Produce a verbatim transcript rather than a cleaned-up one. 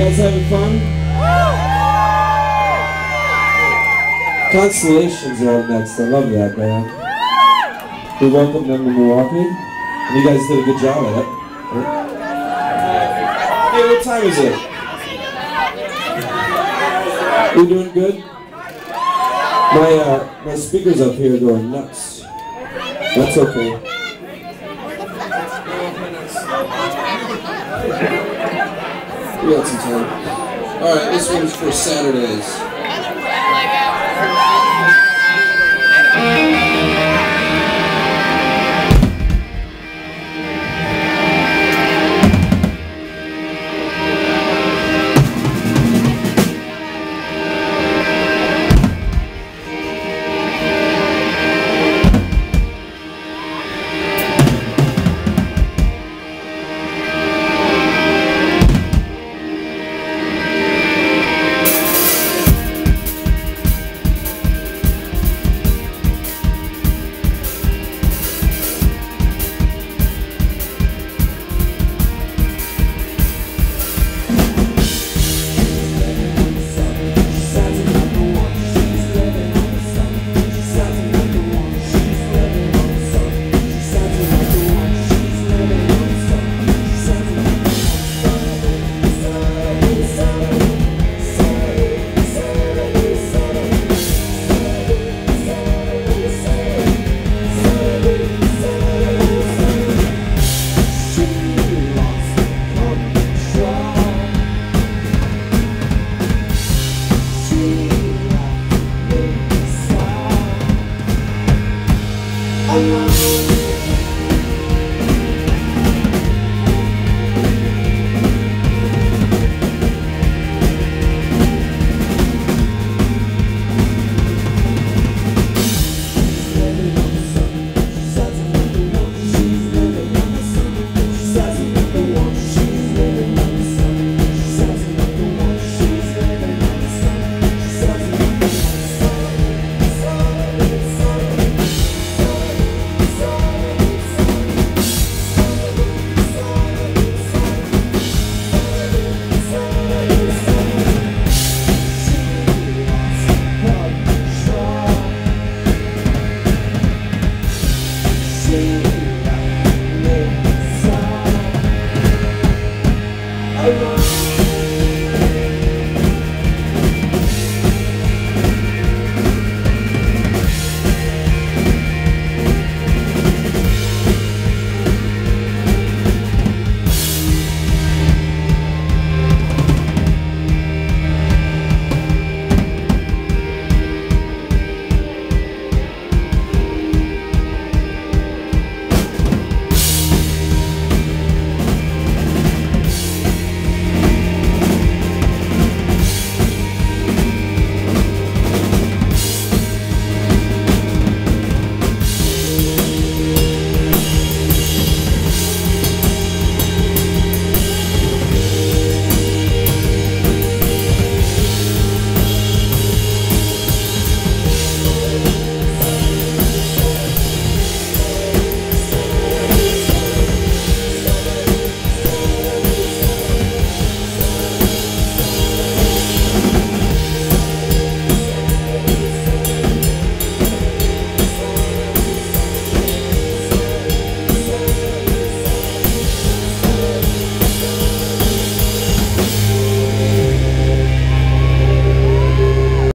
guys having fun? Constellations are up next. I love that band. We welcomed them to Milwaukee, and you guys did a good job at it. Hey, what time is it? You doing good? My uh, my speakers up here are going nuts. That's okay. We got some time. All right, this one's for Saturdays.